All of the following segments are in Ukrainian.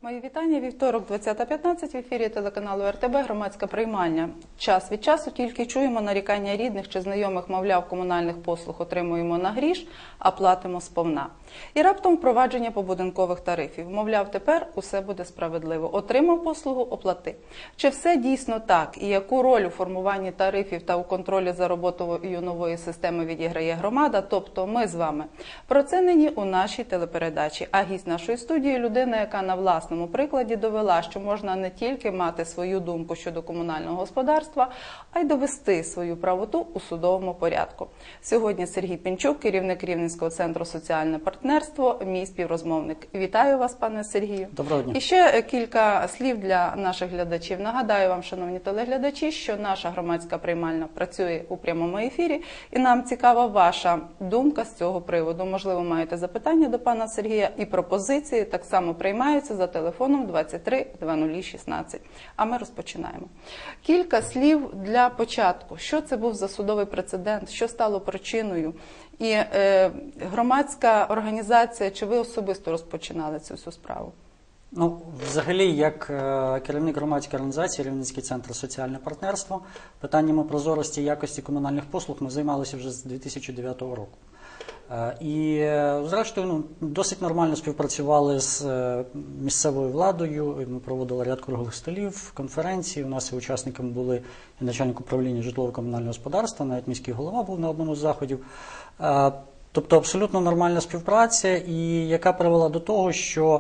Мої вітання. Вівторок, 20:15, в ефірі телеканалу РТБ «Громадська приймальня». Час від часу тільки чуємо нарікання рідних чи знайомих, мовляв, комунальних послуг отримуємо на гріш, а платимо сповна. І раптом впровадження побудинкових тарифів. Мовляв, тепер усе буде справедливо. Отримав послугу – оплати. Чи все дійсно так? І яку роль у формуванні тарифів та у контролі за роботою нової системи відіграє громада, тобто ми з вами? Про це нині у нашій телепередачі. А гість нашої студії – людина, яка на власному прикладі довела, що можна не тільки мати свою думку щодо комунального господарства, а й довести свою правоту у судовому порядку. Сьогодні Сергій Пінчук, керівник Рівненського центру «Соціальне партнерство», мій співрозмовник. Вітаю вас, пане Сергію. Доброго дня. І ще кілька слів для наших глядачів. Нагадаю вам, шановні телеглядачі, що наша громадська приймальня працює у прямому ефірі, і нам цікава ваша думка з цього приводу. Можливо, маєте запитання до пана Сергія, і пропозиції так само приймаються за телефоном 23 0016. А ми розпочинаємо. Кілька слів для початку. Що це був за судовий прецедент? Що стало причиною? І громадська організація, чи ви особисто розпочинали цю всю справу? Ну, взагалі, як керівник громадської організації Рівненський центр «Соціальне партнерство», питаннями прозорості і якості комунальних послуг ми займалися вже з 2009 року. І, зрештою, досить нормально співпрацювали з місцевою владою, ми проводили ряд круглих столів, конференції, у нас і учасниками були і начальник управління житлово-комунального господарства, навіть міський голова був на одному з заходів. Тобто абсолютно нормальна співпраця, і яка привела до того, що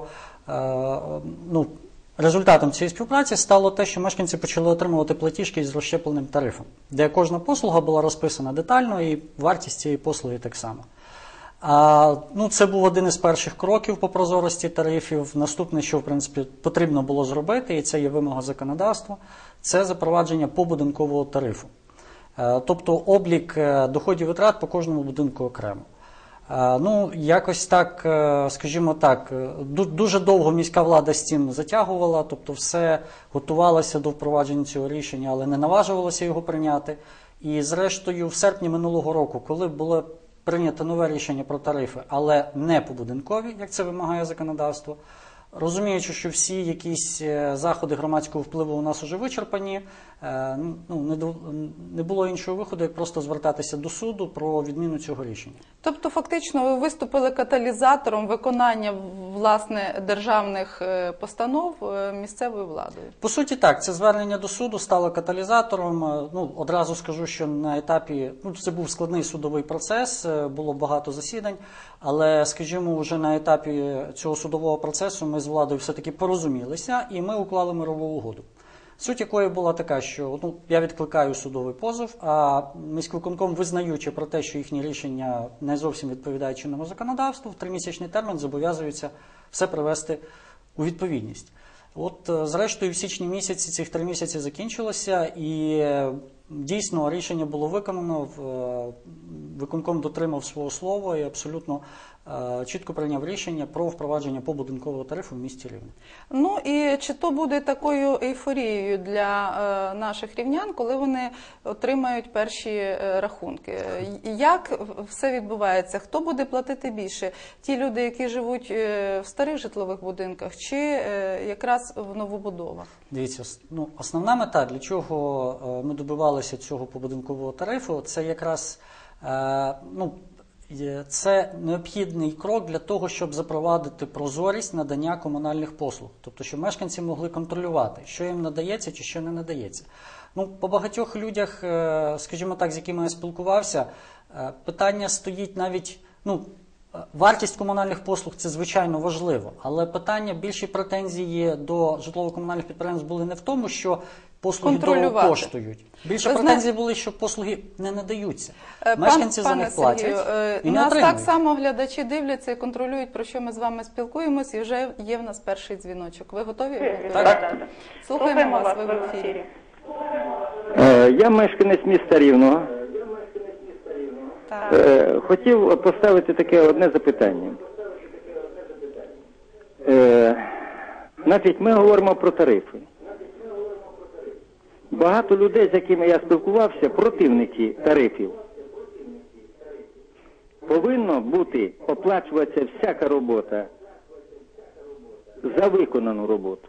результатом цієї співпраці стало те, що мешканці почали отримувати платіжки з розщепленим тарифом, де кожна послуга була розписана детально, і вартість цієї послуги так само. Це був один із перших кроків по прозорості тарифів. Наступне, що в принципі потрібно було зробити, і це є вимога законодавства, це запровадження побудинкового тарифу. Тобто облік доходів і витрат по кожному будинку окремо. Якось так, скажімо так, дуже довго міська влада з цим затягувала, тобто все готувалося до впровадження цього рішення, але не наважувалося його прийняти. І зрештою, в серпні минулого року, коли було прийнято нове рішення про тарифи, але не побудинкові, як це вимагає законодавство, розуміючи, що всі якісь заходи громадського впливу у нас вже вичерпані, не було іншого виходу, як просто звертатися до суду про відміну цього рішення. Тобто, фактично, ви виступили каталізатором виконання, власне, державних постанов місцевою владою? По суті, так. Це звернення до суду стало каталізатором. Одразу скажу, що на етапі, це був складний судовий процес, було багато засідань, але, скажімо, вже на етапі цього судового процесу ми з владою все-таки порозумілися, і ми уклали мирову угоду. Суть якої була така, що я відкликаю судовий позов, а міськвиконком, визнаючи про те, що їхні рішення не зовсім відповідають чинному законодавству, в 3-місячний термін зобов'язуються все привести у відповідність. Зрештою, в січні місяці цих 3 місяці закінчилося, і дійсно рішення було виконано, виконком дотримав свого слова і абсолютно чітко прийняв рішення про впровадження побудинкового тарифу в місті Рівне. І чи то буде такою ейфорією для наших рівнян, коли вони отримають перші рахунки? Як все відбувається? Хто буде платити більше? Ті люди, які живуть в старих житлових будинках, чи якраз в новобудовах? Дивіться, основна мета, для чого ми добивалися цього побудинкового тарифу, це якраз, це необхідний крок для того, щоб запровадити прозорість надання комунальних послуг. Тобто, щоб мешканці могли контролювати, що їм надається чи що не надається. По багатьох людях, скажімо так, з якими я спілкувався, питання стоїть навіть, вартість комунальних послуг – це звичайно важливо, але питання, більші претензії до житлово-комунальних підприємств були не в тому, що послуги дорого коштують. Більше претензій були, що послуги не надаються. Мешканці за них платять і не отримують. Так само глядачі дивляться і контролюють, про що ми з вами спілкуємось, і вже є в нас перший дзвіночок. Ви готові? Так. Слухаємо вас, ви в ефірі. Я мешканець міста Рівного. Хотів поставити таке одне запитання. Значить, ми говоримо про тарифи. Багато людей, з якими я спілкувався, противники тарифів. Повинно бути, оплачуватися всяка робота за виконану роботу.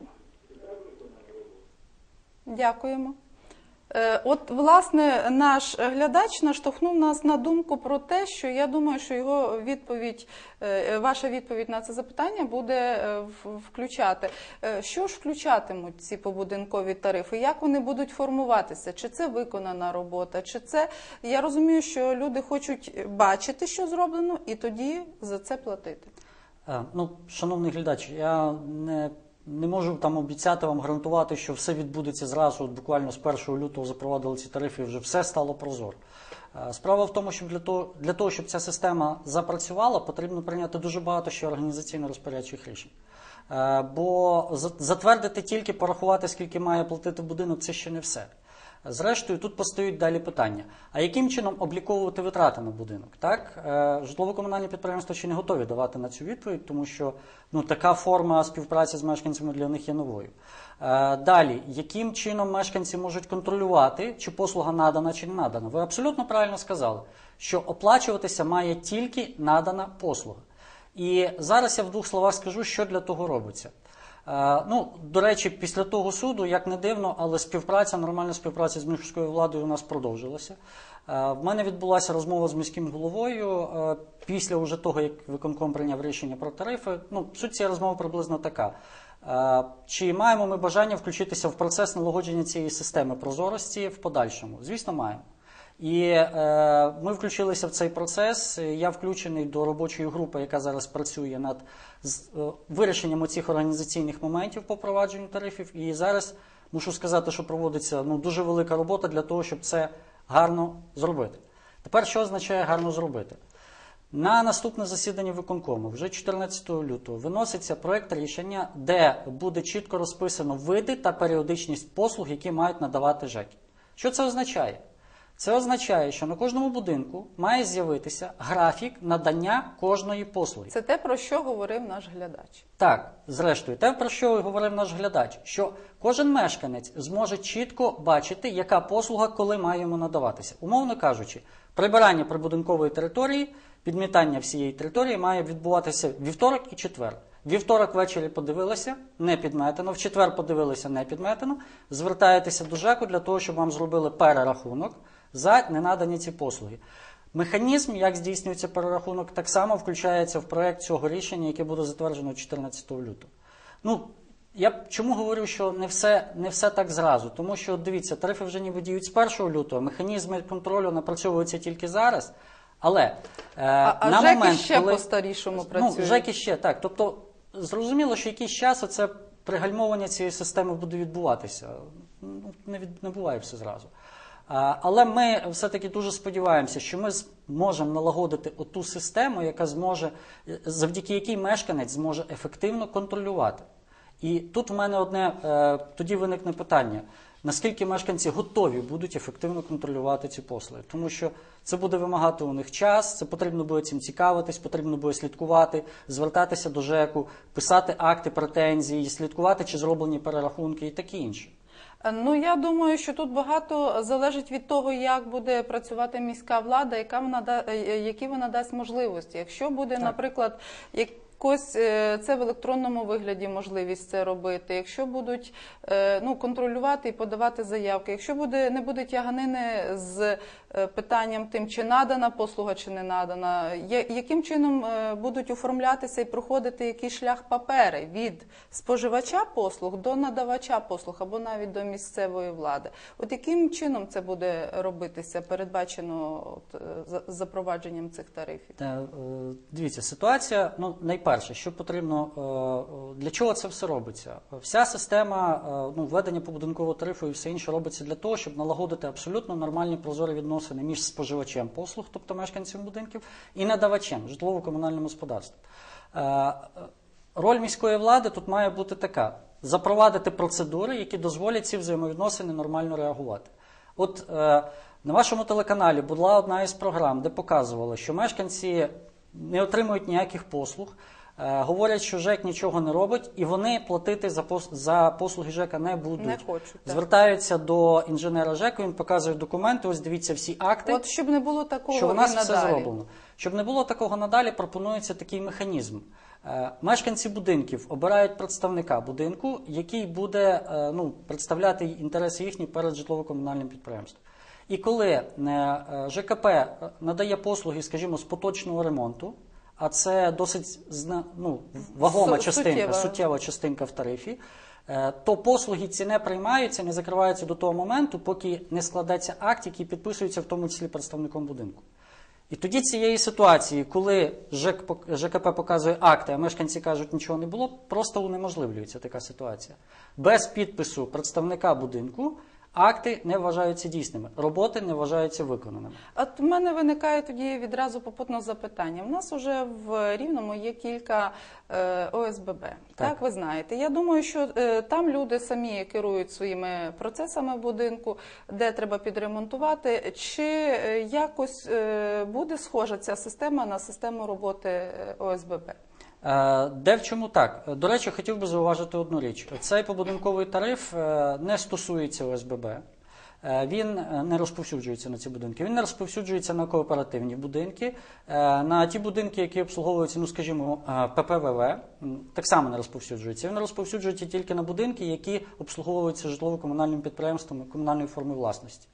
Дякуємо. От, власне, наш глядач наштовхнув нас на думку про те, що я думаю, що його відповідь, ваша відповідь на це запитання буде включати. Що ж включатимуть ці побудинкові тарифи? Як вони будуть формуватися? Чи це виконана робота? Чи це, я розумію, що люди хочуть бачити, що зроблено, і тоді за це платити. Ну, шановний глядач, я не можу там обіцяти вам, гарантувати, що все відбудеться зразу, от буквально з 1 лютого запровадили ці тарифи і вже все стало прозоро. Справа в тому, що для того, щоб ця система запрацювала, потрібно прийняти дуже багато ще організаційно-розпорядчих рішень. Бо затвердити тільки, порахувати, скільки має платити будинок, це ще не все. Зрештою, тут постають далі питання. А яким чином обліковувати витрати на будинок? Так? Житлово-комунальні підприємства ще не готові давати на цю відповідь, тому що така форма співпраці з мешканцями для них є новою. Далі, яким чином мешканці можуть контролювати, чи послуга надана, чи не надана? Ви абсолютно правильно сказали, що оплачуватися має тільки надана послуга. І зараз я в двох словах скажу, що для того робиться. До речі, після того суду, як не дивно, але нормальна співпраця з міською владою у нас продовжилася. В мене відбулася розмова з міським головою після уже того, як виконком прийняв рішення про тарифи. Суть цієї розмови приблизно така. Чи маємо ми бажання включитися в процес налагодження цієї системи прозорості в подальшому? Звісно, маємо. І ми включилися в цей процес. Я включений до робочої групи, яка зараз працює над вирішенням цих організаційних моментів по провадженню тарифів. І зараз мушу сказати, що проводиться дуже велика робота для того, щоб це гарно зробити. Тепер, що означає гарно зробити? На наступне засідання виконкому, вже 14 лютого, виноситься проєкт рішення, де буде чітко розписано види та періодичність послуг, які мають надавати ЖЕКи. Що це означає? Це означає, що на кожному будинку має з'явитися графік надання кожної послуги. Це те, про що говорив наш глядач. Так, зрештою, те, про що говорив наш глядач, що кожен мешканець зможе чітко бачити, яка послуга коли має йому надаватися. Умовно кажучи, прибирання прибудинкової території, підмітання всієї території має відбуватися вівторок і четвер. Вівторок ввечері подивилися, не підметено, в четвер подивилися, не підметено, звертаєтеся до ЖЕКу для того, щоб вам зробили перерахунок за ненадані ці послуги. Механізм, як здійснюється перерахунок, так само включається в проєкт цього рішення, яке буде затверджено 14 лютого. Я чому говорю, що не все так зразу? Тому що, дивіться, тарифи вже ніби діють з 1 лютого, механізми контролю напрацьовуються тільки зараз, але на ЖЕКи момент, ще коли... по-старішому працюють. ЖЕКи ще, так. Тобто, зрозуміло, що якийсь час оце пригальмовування цієї системи буде відбуватися. Не буває все зразу. Але ми все-таки дуже сподіваємося, що ми зможемо налагодити оту систему, яка зможе, завдяки якій мешканець зможе ефективно контролювати. І тут в мене тоді виникне питання, наскільки мешканці готові будуть ефективно контролювати ці послуги. Тому що це буде вимагати у них час, це потрібно буде цим цікавитись, потрібно буде слідкувати, звертатися до ЖЕКу, писати акти претензій, слідкувати, чи зроблені перерахунки і таке інше. Я думаю, що тут багато залежить від того, як буде працювати міська влада, які вона дасть можливості. Якщо буде, наприклад, якось це в електронному вигляді можливість це робити, якщо будуть контролювати і подавати заявки, якщо не буде тяганини з питанням тим, чи надана послуга, чи не надана, яким чином будуть оформлятися і проходити якийсь шлях папери від споживача послуг до надавача послуг або навіть до місцевої влади. От яким чином це буде робитися, передбачено запровадженням цих тарифів? Дивіться, ситуація, найперше, що потрібно, для чого це все робиться? Вся система введення побудинкового тарифу і все інше робиться для того, щоб налагодити абсолютно нормальні прозорі відносини між споживачем послуг, тобто мешканцем будинків, і надавачем, житлово-комунальним господарством. Роль міської влади тут має бути така: запровадити процедури, які дозволять ці взаємовідносини нормально реагувати. От на вашому телеканалі була одна із програм, де показували, що мешканці не отримують ніяких послуг, говорять, що ЖЕК нічого не робить, і вони платити за послуги ЖЕКа не будуть. Не хочуть, так. Звертаються до інженера ЖЕКу, він показує документи, ось дивіться всі акти. От щоб не було такого Що в нас і все надалі. зроблено. Щоб не було такого надалі, пропонується такий механізм. Мешканці будинків обирають представника будинку, який буде представляти інтереси їхні перед житлово-комунальним підприємством. І коли ЖКП надає послуги, скажімо, з поточного ремонту, а це досить вагома частинка, суттєва частинка в тарифі, то послуги ці не приймаються, не закриваються до того моменту, поки не складеться акт, який підписується в тому числі представником будинку. І тоді цієї ситуації, коли ЖКП показує акти, а мешканці кажуть, нічого не було, просто унеможливлюється така ситуація. Без підпису представника будинку акти не вважаються дійсними, роботи не вважаються виконаними. От у мене виникає тоді відразу попутне запитання. У нас вже в Рівному є кілька ОСББ, так ви знаєте. Я думаю, що там люди самі керують своїми процесами в будинку, де треба підремонтувати. Чи якось буде схожа ця система на систему роботи ОСББ? Де в чому так? До речі, хотів би зауважити одну річ. Цей побудинковий тариф не стосується ОСББ. Він не розповсюджується на ці будинки. Він не розповсюджується на кооперативні будинки, на ті будинки, які обслуговуються, скажімо, ППВВ, так само не розповсюджується. Він розповсюджується тільки на будинки, які обслуговуються житлово-комунальним підприємством комунальної форми власності.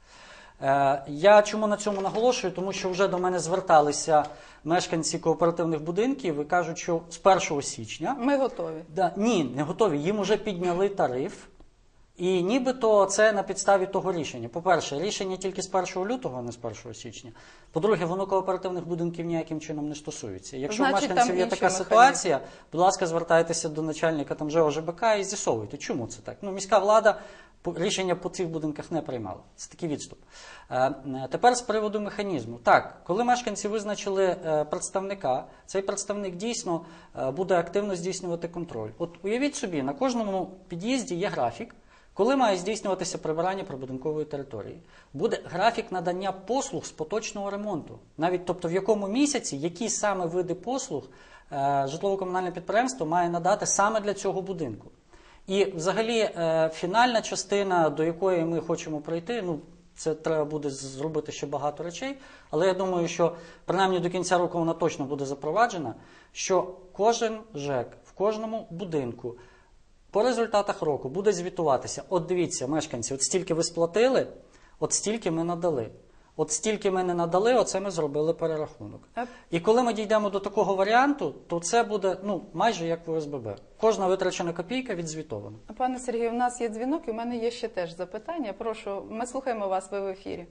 Я чому на цьому наголошую? Тому що вже до мене зверталися мешканці кооперативних будинків і кажуть, що з 1 січня... Ми готові. Ні, не готові. Їм вже підняли тариф. І нібито це на підставі того рішення. По-перше, рішення тільки з 1 лютого, а не з 1 січня. По-друге, воно кооперативних будинків ніяким чином не стосується. Якщо Значить, у мешканців є така ситуація, будь ласка, звертайтеся до начальника ЖЕО ЖБК і з'ясовуйте, чому це так. Міська влада рішення по цих будинках не приймала. Це такий відступ. Тепер з приводу механізму. Так, коли мешканці визначили представника, цей представник дійсно буде активно здійснювати контроль. От уявіть собі, на кожному під'їзді є графік, коли має здійснюватися прибирання прибудинкової території. Буде графік надання послуг з поточного ремонту. Навіть, тобто, в якому місяці, які саме види послуг житлово-комунальне підприємство має надати саме для цього будинку. І взагалі фінальна частина, до якої ми хочемо прийти, це треба буде зробити ще багато речей, але я думаю, що принаймні до кінця року вона точно буде запроваджена, що кожен ЖЕК в кожному будинку по результатах року буде звітуватися. От дивіться, мешканці, от стільки ви сплатили, от стільки ми надали. От стільки ми не надали, оце ми зробили перерахунок. І коли ми дійдемо до такого варіанту, то це буде майже як в ОСББ. Кожна витрачена копійка відзвітована. Пане Сергію, у нас є дзвінок, і у мене є ще теж запитання. Прошу, ми слухаємо вас, ви в ефірі.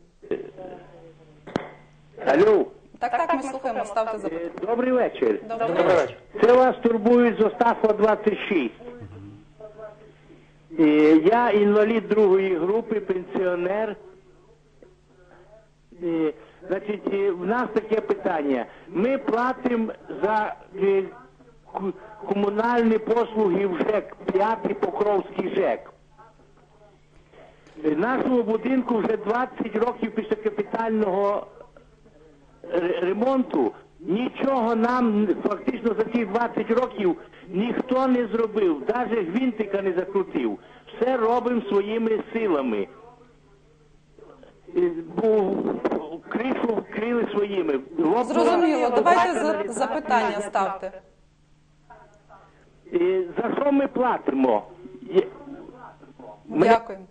Алло. Так, ми слухаємо, ставте запитання. Добрий вечір. Добрий вечір. Це вас турбують з Остафа 26. Я інвалід другої групи, пенсіонер. Значить, в нас таке питання. Ми платимо за комунальні послуги в ЖЕК, 5-й Покровський ЖЕК. В нашому будинку вже 20 років після капітального ремонту нічого нам фактично за ці 20 років ніхто не зробив, навіть гвинтика не закрутив. Все робимо своїми силами. Бо кришу вкрили своїми. Зрозуміло, давайте запитання ставте. За що ми платимо? Дякую.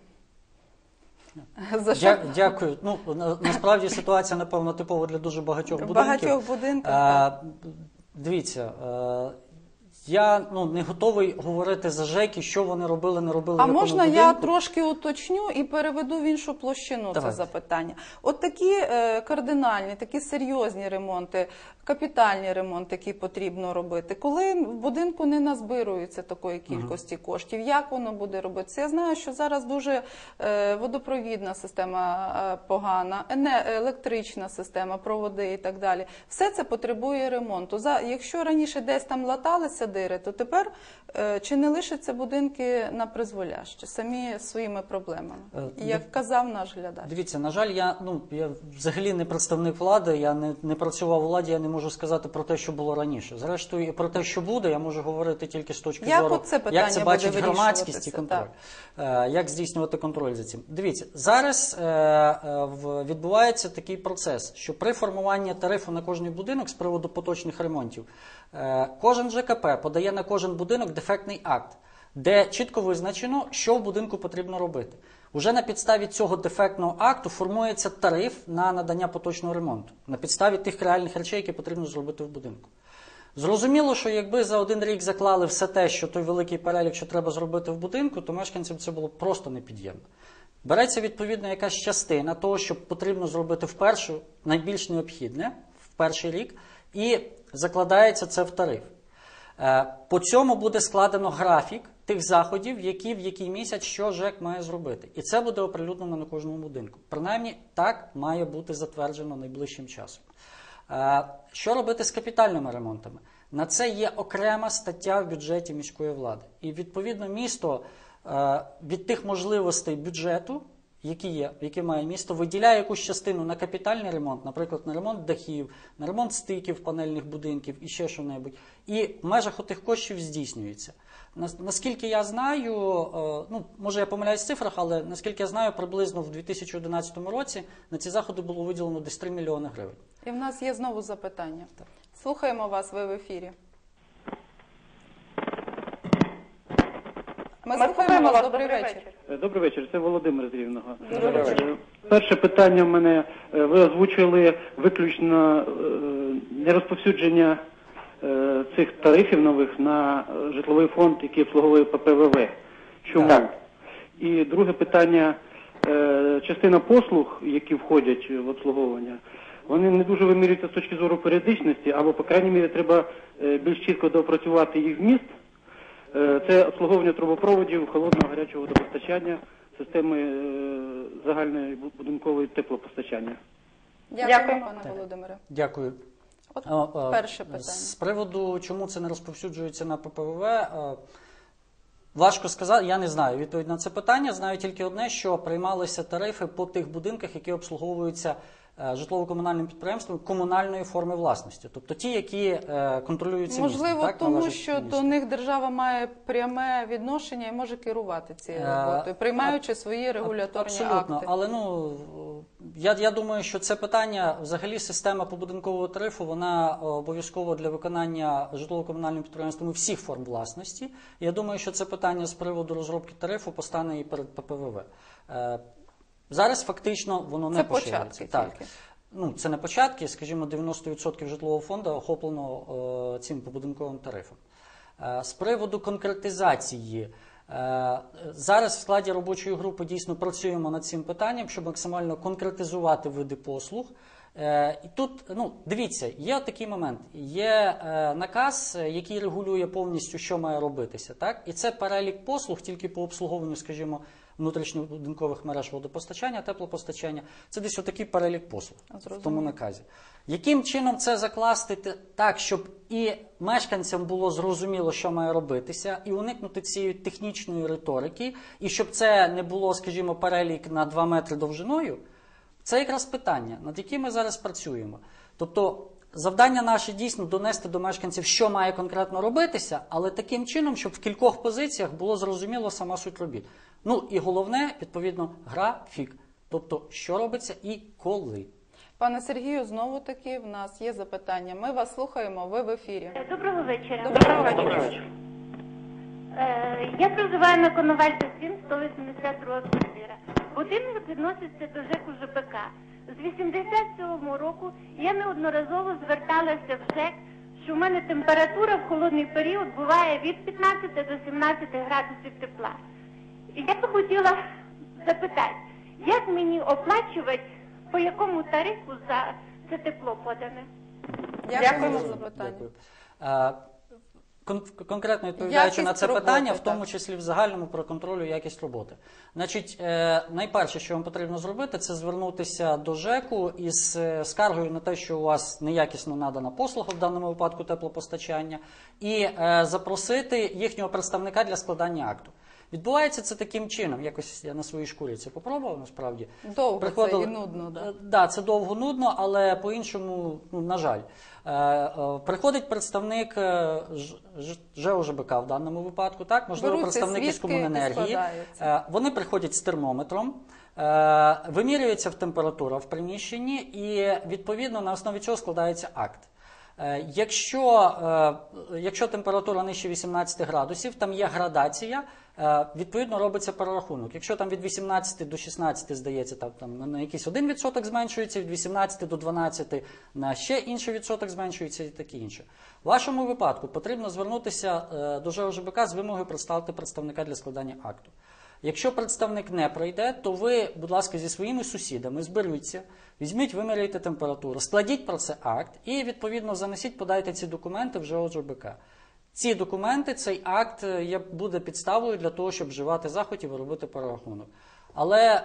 За що? Дякую. Насправді ситуація, напевно, типова для дуже багатьох будинків. Дивіться, я не готовий говорити за ЖЕКи, що вони робили, не робили. А можна я трошки уточню і переведу в іншу площину це запитання? От такі кардинальні, такі серйозні ремонти, капітальні ремонти, які потрібно робити, коли в будинку не назбирується такої кількості коштів, як воно буде робитися? Я знаю, що зараз дуже водопровідна система погана, електрична система, проводи і так далі. Все це потребує ремонту. Якщо раніше десь там латалися задири, то тепер чи не лишаться будинки на призволяще, самі своїми проблемами, як казав наш глядач? Дивіться, на жаль, я взагалі не представник влади, я не працював у владі, я не можу сказати про те, що було раніше. Зрештою, і про те, що буде, я можу говорити тільки з точки зору, як це бачить громадськість і контроль. Як здійснювати контроль за цим. Дивіться, зараз відбувається такий процес, що при формуванні тарифу на кожний будинок з приводу поточних ремонтів, кожен ЖКП подає на кожен будинок дефектний акт, де чітко визначено, що в будинку потрібно робити. Уже на підставі цього дефектного акту формується тариф на надання поточного ремонту, на підставі тих реальних речей, які потрібно зробити в будинку. Зрозуміло, що якби за один рік заклали все те, що той великий перелік, що треба зробити в будинку, то мешканцям це було просто непід'ємно. Береться відповідно якась частина того, що потрібно зробити найбільш необхідне в перший рік, і закладається це в тариф. По цьому буде складено графік тих заходів, які в який місяць що ЖЕК має зробити. І це буде оприлюднено на кожному будинку. Принаймні, так має бути затверджено найближчим часом. Що робити з капітальними ремонтами? На це є окрема стаття в бюджеті міської влади. І відповідно місто від тих можливостей бюджету, які має місто, виділяє якусь частину на капітальний ремонт, наприклад, на ремонт дахів, на ремонт стиків панельних будинків і ще що-небудь. І в межах отих коштів здійснюється. Наскільки я знаю, може я помиляюсь в цифрах, але наскільки я знаю, приблизно в 2011 році на ці заходи було виділено десь 3 мільйони гривень. І в нас є знову запитання. Слухаємо вас, ви в ефірі. Ми слухаємо вас, добрий вечір. Добрий вечір, це Володимир з Рівного. Перше питання в мене, ви озвучили виключно нерозповсюдження цих тарифів нових на житловий фонд, який обслуговує ППВВ. Чому? Так. І друге питання, частина послуг, які входять в обслуговування, вони не дуже вимірюються з точки зору періодичності, або, по крайній мірі, треба більш чітко доопрацювати їх вміст. Це обслуговування трубопроводів, холодного, гарячого водопостачання, системи загальної будинкової теплопостачання. Дякую, пане Володимире. Дякую. Перше питання. З приводу, чому це не розповсюджується на ППВВ, важко сказати, я не знаю відповідь на це питання. Знаю тільки одне, що приймалися тарифи по тих будинках, які обслуговуються житлово-комунальним підприємством комунальної форми власності. Тобто ті, які контролюються містом. Можливо, тому що до них держава має пряме відношення і може керувати цією роботою, приймаючи свої регуляторні акти. Абсолютно, але я думаю, що це питання, взагалі система побудинкового тарифу, вона обов'язково для виконання житлово-комунальним підприємствами всіх форм власності. Я думаю, що це питання з приводу розробки тарифу постане і перед ППВВ. Зараз фактично воно не поширюється. Це початки тільки. Це не початки, скажімо, 90% житлового фонду охоплено цим побудинковим тарифом. З приводу конкретизації, зараз в складі робочої групи дійсно працюємо над цим питанням, щоб максимально конкретизувати види послуг. І тут, дивіться, є такий момент. Є наказ, який регулює повністю, що має робитися. Так? І це перелік послуг тільки по обслуговуванню, скажімо, внутрішньобудинкових мереж водопостачання, теплопостачання. Це десь отакий перелік послуг в тому наказі. Яким чином це закласти так, щоб і мешканцям було зрозуміло, що має робитися, і уникнути цієї технічної риторики, і щоб це не було, скажімо, перелік на 2 метри довжиною, це якраз питання, над яким ми зараз працюємо. Тобто завдання наше дійсно донести до мешканців, що має конкретно робитися, але таким чином, щоб в кількох позиціях було зрозуміло сама суть робіт. І головне, відповідно, графік. Тобто, що робиться і коли. Пане Сергію, знову таки в нас є запитання. Ми вас слухаємо, ви в ефірі. Доброго вечора. Доброго вечора. Я проживаю на Коновальця 7, 182 квартира. Будинок відноситься до ЖЕКу ЖПК. З 87-го року я неодноразово зверталася в ЖЕК, що в мене температура в холодний період буває від 15 до 17 градусів тепла. І я би хотіла запитати, як мені оплачувати, по якому тарифу за це тепло подане? Дякуємо за запитання. Дякую. Конкретно відповідаючи на це Якість питання, роботи, в тому так. числі в загальному про контролю якість роботи. Значить, найперше, що вам потрібно зробити, це звернутися до ЖЕКу із скаргою на те, що у вас неякісно надана послуга, в даному випадку теплопостачання, і запросити їхнього представника для складання акту. Відбувається це таким чином, якось я на своїй шкурі це попробував, насправді. Довго це і нудно, да? Да, це довго нудно, але по-іншому, ну, на жаль. Приходить представник ЖЕО ЖБК в даному випадку, так, можливо, Беруться представник із свідки, Комуненергії. складаються. Вони приходять з термометром, вимірюється температура в приміщенні і, відповідно, на основі цього складається акт. Якщо температура нижче 18 градусів, там є градація, відповідно робиться перерахунок. Якщо там від 18 до 16, здається, там на якийсь 1% зменшується, від 18 до 12 на ще інший відсоток зменшується і таке інше. В вашому випадку потрібно звернутися до ЖЕО ЖБК з вимогою представити представника для складання акту. Якщо представник не пройде, то ви, будь ласка, зі своїми сусідами зберуться, візьміть, виміряйте температуру, складіть про це акт і, відповідно, занесіть, подайте ці документи в ЖЕО ЖБК. Ці документи, цей акт буде підставою для того, щоб вживати заходів і робити перерахунок. Але,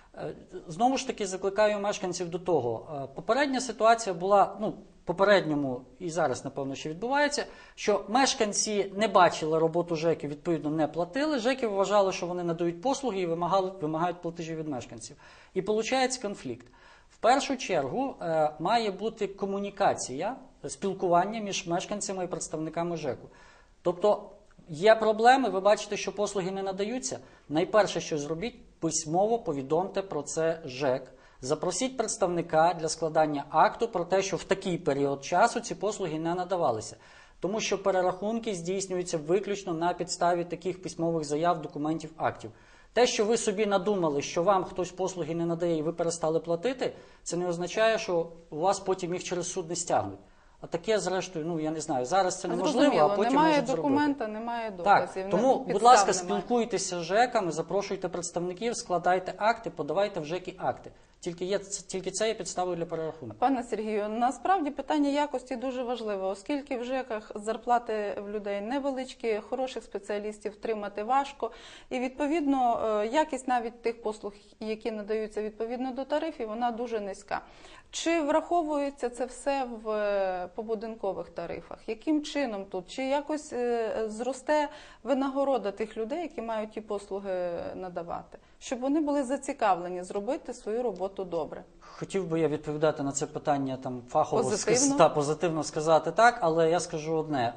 знову ж таки, закликаю мешканців до того. Попередня ситуація була, попередньому і зараз, напевно, ще відбувається, що мешканці не бачили роботу ЖЕКів, відповідно, не платили. ЖЕКи вважали, що вони надають послуги і вимагають платежі від мешканців. І виходить конфлікт. В першу чергу має бути комунікація, спілкування між мешканцями і представниками ЖЕКу. Тобто є проблеми, ви бачите, що послуги не надаються. Найперше, що зробіть, письмово повідомте про це ЖЕК. Запросіть представника для складання акту про те, що в такий період часу ці послуги не надавалися. Тому що перерахунки здійснюються виключно на підставі таких письмових заяв, документів, актів. Те, що ви собі надумали, що вам хтось послуги не надає і ви перестали платити, це не означає, що у вас потім їх через суд не стягнуть. А таке, зрештою, я не знаю, зараз це неможливо, а потім немає можуть документа, зробити. немає доказів. Так, тому, будь ласка, спілкуйтеся з ЖЕКами, запрошуйте представників, складайте акти, подавайте в ЖЕКи акти. Тільки це є підставою для перерахунку. Пане Сергію, насправді питання якості дуже важливе, оскільки в ЖЕКах зарплати в людей невеличкі, хороших спеціалістів втримати важко. І, відповідно, якість навіть тих послуг, які надаються відповідно до тарифів, вона дуже низька. Чи враховується це все в побудинкових тарифах? Яким чином тут? Чи якось зросте винагорода тих людей, які мають ті послуги надавати? Щоб вони були зацікавлені зробити свою роботу добре. Хотів би я відповідати на це питання фахово, Позитивно? Позитивно сказати так, але я скажу одне.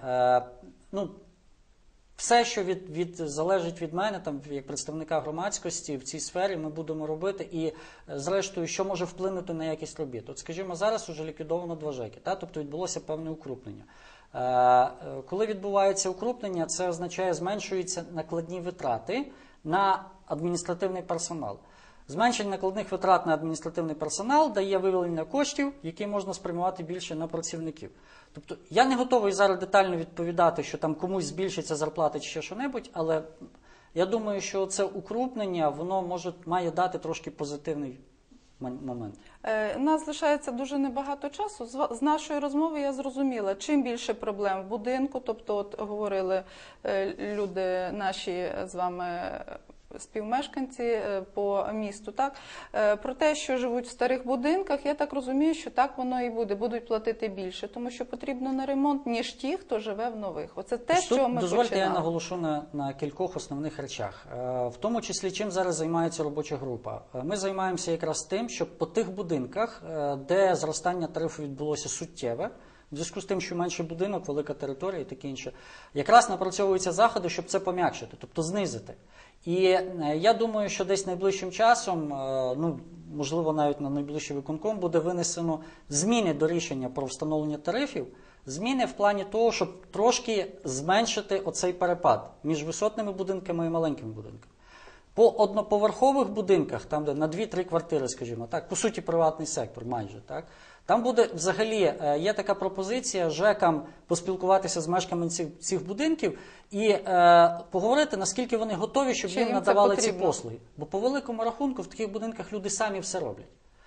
Все, що залежить від мене, як представника громадськості в цій сфері, ми будемо робити. І, зрештою, що може вплинути на якість робіт? От, скажімо, зараз вже ліквідовано 2 ЖЕКи, тобто відбулося певне укрупнення. Коли відбувається укрупнення, це означає, зменшуються накладні витрати на адміністративний персонал. Зменшення накладних витрат на адміністративний персонал дає вивільнення коштів, які можна спрямувати більше на працівників. Тобто я не готовий зараз детально відповідати, що там комусь збільшиться зарплата чи ще що-небудь, але я думаю, що це укрупнення, воно має дати трошки позитивний момент. У нас лишається дуже небагато часу. З нашої розмови я зрозуміла, чим більше проблем в будинку, тобто от говорили люди наші з вами співмешканці по місту, так? Про те, що живуть в старих будинках, я так розумію, що так воно і буде. Будуть платити більше, тому що потрібно на ремонт, ніж ті, хто живе в нових. Оце те, що ми дозвольте, починали. я наголошу на кількох основних речах. В тому числі, чим зараз займається робоча група. Ми займаємося якраз тим, щоб по тих будинках, де зростання тарифу відбулося суттєве, в зв'язку з тим, що менший будинок, велика територія і таке інше, якраз напрацьовуються заходи, щоб це пом'якшити, тобто знизити. І я думаю, що десь найближчим часом, можливо, навіть на найближчий виконком, буде винесено зміни до рішення про встановлення тарифів, зміни в плані того, щоб трошки зменшити оцей перепад між висотними будинками і маленькими будинками. По одноповерхових будинках, там де на 2-3 квартири, скажімо так, по суті приватний сектор майже, так, там буде взагалі, є така пропозиція ЖЕКам поспілкуватися з мешканцями цих будинків і поговорити, наскільки вони готові, щоб їм надавали ці послуги. Бо по великому рахунку в таких будинках люди самі все роблять.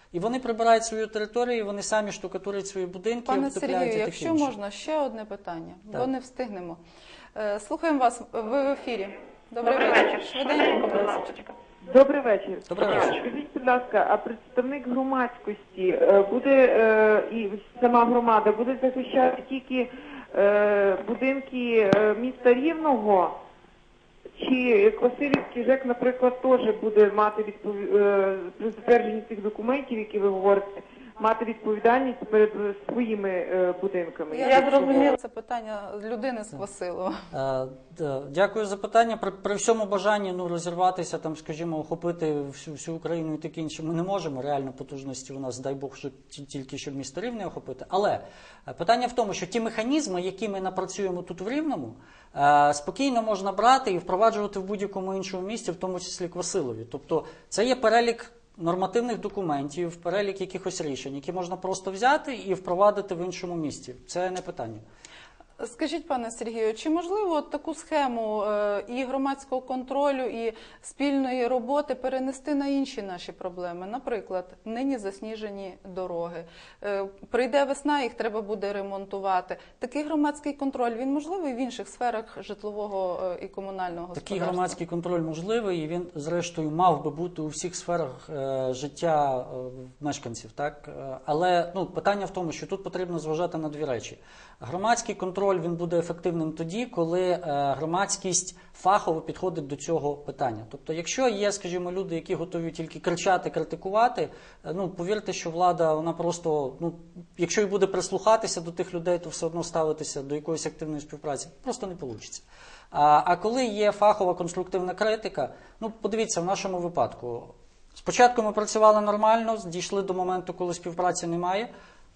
І вони прибирають свою територію, вони самі штукатурять свої будинки, Пане обтепляють Сергію, і таке якщо інше. можна, ще одне питання, бо Так. не встигнемо. Слухаємо вас, ви в ефірі. Добрий вечір. Швиденько, будь ласка. Добрий вечір. Добрий вечір. Скажіть, будь ласка, а представник громадськості буде і сама громада буде захищати тільки будинки міста Рівного? Чи як Василівський ЖЕК, наприклад, теж буде мати при затвердженні цих документів, які ви говорите, мати відповідальність перед своїми будинками? Я зрозуміла це питання людини з Квасилова. Дякую за питання. При всьому бажанні розірватися, там, скажімо, охопити всю Україну і таке інше ми не можемо. Реально потужності у нас, дай Бог, тільки щоб місто Рівне охопити. Але питання в тому, що ті механізми, які ми напрацюємо тут в Рівному, спокійно можна брати і впроваджувати в будь-якому іншому місті, в тому числі Квасилові. Тобто це є перелік нормативних документів, перелік якихось рішень, які можна просто взяти і впровадити в іншому місті. Це не питання. Скажіть, пане Сергію, чи можливо таку схему і громадського контролю, і спільної роботи перенести на інші наші проблеми? Наприклад, нині засніжені дороги. Прийде весна, їх треба буде ремонтувати. Такий громадський контроль, він можливий в інших сферах житлового і комунального господарства? Такий громадський контроль можливий, і він, зрештою, мав би бути у всіх сферах життя мешканців. Так? Але питання в тому, що тут потрібно зважати на дві речі. Громадський контроль, він буде ефективним тоді, коли громадськість фахово підходить до цього питання. Тобто, якщо є, скажімо, люди, які готові тільки кричати, критикувати, повірте, що влада, вона просто, якщо і буде прислухатися до тих людей, то все одно ставитися до якоїсь активної співпраці просто не вийде. А коли є фахова конструктивна критика, подивіться, в нашому випадку, спочатку ми працювали нормально, дійшли до моменту, коли співпраці немає,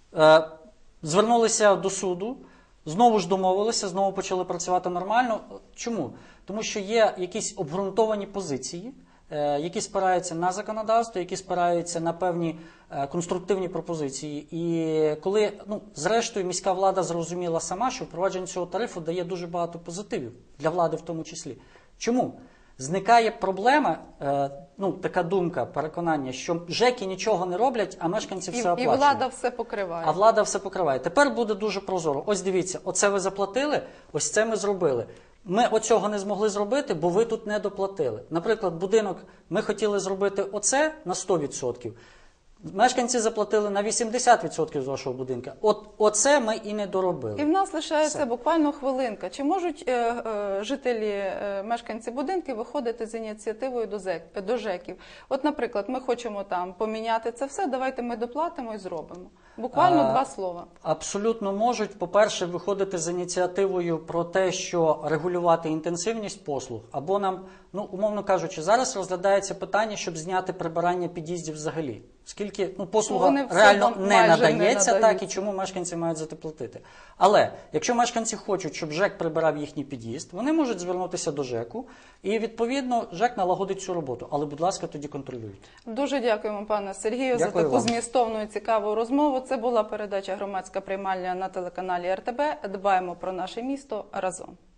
звернулися до суду, знову ж домовилися, знову почали працювати нормально. Чому? Тому що є якісь обґрунтовані позиції, які спираються на законодавство, які спираються на певні конструктивні пропозиції. І коли, зрештою, міська влада зрозуміла сама, що впровадження цього тарифу дає дуже багато позитивів, для влади в тому числі. Чому? Зникає проблема, така думка, переконання, що ЖЕКи нічого не роблять, а мешканці все оплачують. І влада все покриває. А влада все покриває. Тепер буде дуже прозоро. Ось дивіться, оце ви заплатили, ось це ми зробили. Ми оцього не змогли зробити, бо ви тут не доплатили. Наприклад, будинок ми хотіли зробити оце на 100%. Мешканці заплатили на 80% з вашого будинку. Оце ми і не доробили. І в нас лишається буквально хвилинка. Чи можуть жителі, мешканці будинків виходити з ініціативою до ЖЕКів? От, наприклад, ми хочемо там поміняти це все, давайте ми доплатимо і зробимо. Буквально 2 слова. Абсолютно можуть. По-перше, виходити з ініціативою про те, що регулювати інтенсивність послуг, або нам, умовно кажучи, зараз розглядається питання, щоб зняти прибирання під'їздів взагалі. Оскільки послуга реально не надається, так і чому мешканці мають за це платити. Але якщо мешканці хочуть, щоб ЖЕК прибирав їхній під'їзд, вони можуть звернутися до ЖЕКу і, відповідно, ЖЕК налагодить цю роботу. Але, будь ласка, тоді контролюйте. Дуже дякуємо, пане Сергію, за таку змістовну і цікаву розмову. Це була передача «Громадська приймальня» на телеканалі РТБ. Дбаємо про наше місто разом.